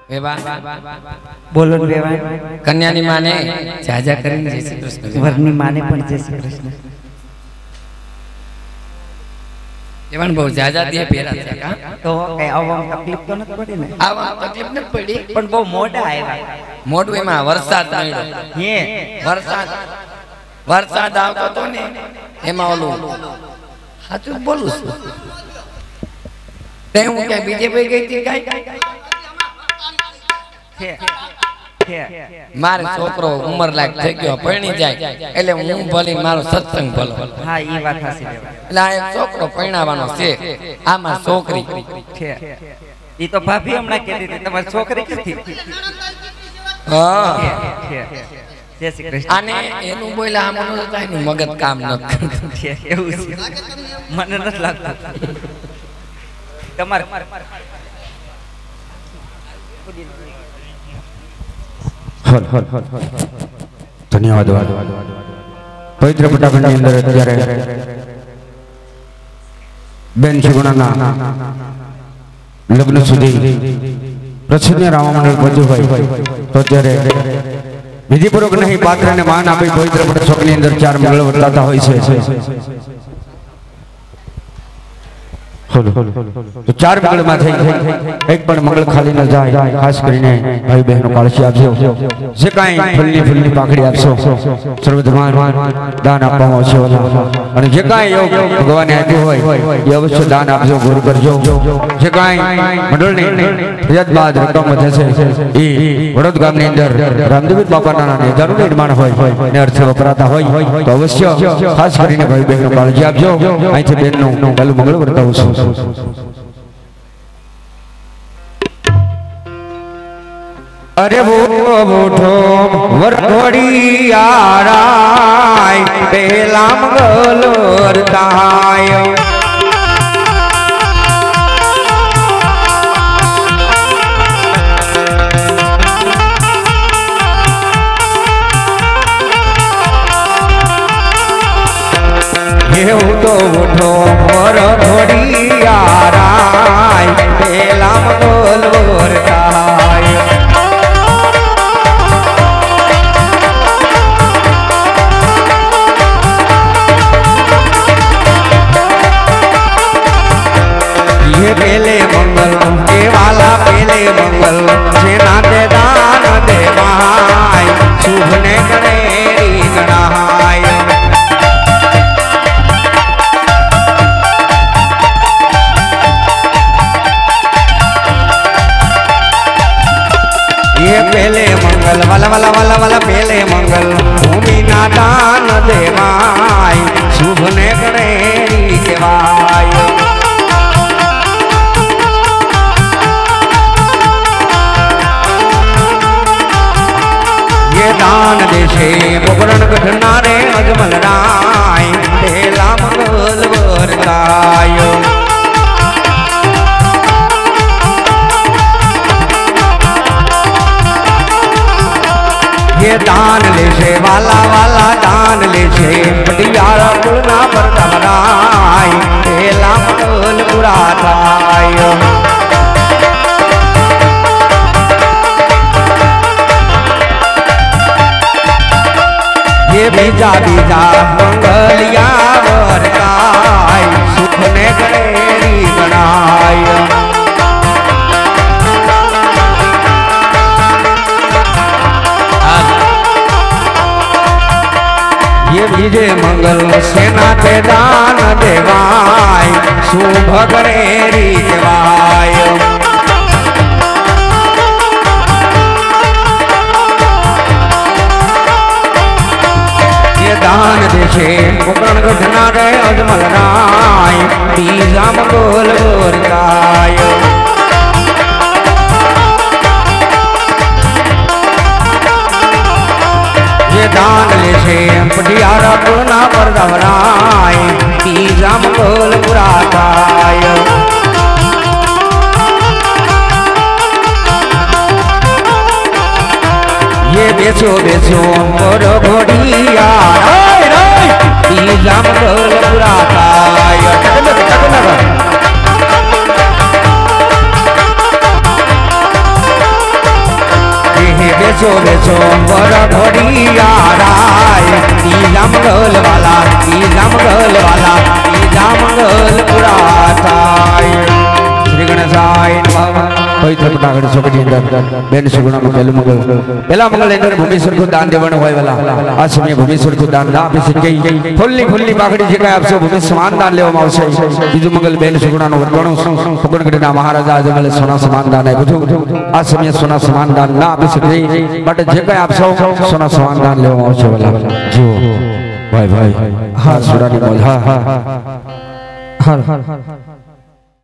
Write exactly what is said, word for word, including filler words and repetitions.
बोलो वेवा कन्यानी माने जाजा करीने जय श्री कृष्ण वरनी माने पण जय श्री कृष्ण एवन बहु जाजा दिए पेरा था का तो कई आवम तकलीफ तो न पड़ी ने आवम तकलीफ न पड़ी पण बहु मोटा आया मोटवे में वरसाद नळ्यो ये वरसाद वरसाद आवतो तो ने एमा ओलू हाचू बोलू છું તે હું કે બીજે ભાઈ ગઈ હતી કાઈ मारे छोकरो उमर लायक થઈ ગયો પરણી જાય એટલે હું ભલી મારો સત્સંગ ભલો હા ઈ વાત હાસી દેવા એટલે આ એક છોકરો પરણાવાનો છે આમાં છોકરી છે ઈ તો ભાભી હમણાં કહેતી હતી તમારી છોકરી કથી હા જય શ્રી કૃષ્ણ આને એનું બોલ્યા આમ ન થાય ને મગજ કામ ન કરતું છે એવું છે મને નથી લાગતું તમાર हर हर धन्यवाद पवित्र फटाफट अंदर अत्यारे बेन सुगुणा लग्न सुधी प्रसिद्ध राम मंडल पहुंचू भाई तो अत्यारे विधिपूर्वक नहीं पात्र ने मान आपी पवित्र फट चौक ની અંદર ચાર મંગળ વર્તાતા હોય છે तो चार मंगल में थई एक पण मंगल खाली न जाए खास કરીને भाई बहनों काळजी आपजो जे काई फुलनी फुलनी पाखड़ी आपसो सर्वधर्मान दान आपवामां आवशे અને જે કાઈ योग भगवान आप्यो होय એ अवश्य दान आपजो गुरु करजो जे काई मंडळनी ફરિયાદ બાદ રકમ વધે છે એ વડોદ ગામની અંદર રામદેવ બાપાના નામે હજારો નિર્માણ હોય ને અર્થે વપરાતા હોય તો અવશ્ય ખાસ કરીને ભાઈ બહેનો કાળજી આપજો અહીંથી બેનનું પહેલું મંગળ વર્તાવું છું अरे वो उठो वरघोड़ी आराय पहला मंगल वर्ताय ये तो उठो वरघोड़ी आराय पहला मंगल वर्ताय पहले मंगल के वाला पहले मंगल सेना दे दान दे माय शुभ ने गणे गणाय ये पहले मंगल वाला वाला वाला वाला पहले मंगल भूमि ना दान दे माय शुभ ने गणे केवाय दान देशे मुकरण घटनारे अजमल राय पहला मंगल वर्ताय ये दान लेशे वाला वाला दान लेशे पटियाला कुलना पर तमराय पहला मंगल पुराताय ये बीजा बीजा मंगलिया वर्ताय सुख ने गणेरी गणाय ये बीजे मंगल सेना ते दान देवाय शुभ गणेरी देवाय दान देशे मुकरण घटनारे अजमल राय बीजा मंगल वर्ताय ये दान लेशे पटियारा पुरना पर दवराय बीजा मंगल पुराताय ये बेचो बेचो मोर घोड़िया राय राय बीजा मंगल पुराताय टकलक टकलक વેચો વેચો પર ઘોડિયા રાય ઈલા મંગલ વાલા ઈલા મંગલ વાલા ઈલા મંગલ પુરા થાય શ્રી ગણેશાય નમઃ પવિત્ર ફટાકડા ચોકડી અંદર બેન સુગુણાનું પહેલું મંગળ પહેલા મંગળ અંદર ભૂમિશ્વર કો દાન દેવાનું હોય વાલા આ સમયે ભૂમિશ્વર કો દાન ના આપી શકે ફૂલની ફૂલની પાઘડી જે કાંઈ આપશો ભૂમિ સમાન દાન લેવામાં આવશે બીજું મંગળ બેન સુગુણાનું વરવાણું ફગણગઢના મહારાજા જંગલ સોના સમાન દાન આપ્યું આ સમયે સોના સમાન દાન ના આપી શકે માટે જે કાંઈ આપશો સોના સમાન દાન લેવામાં આવશે વાલા જો ભાઈ ભાઈ હા સુરાની મોજ હા હા હા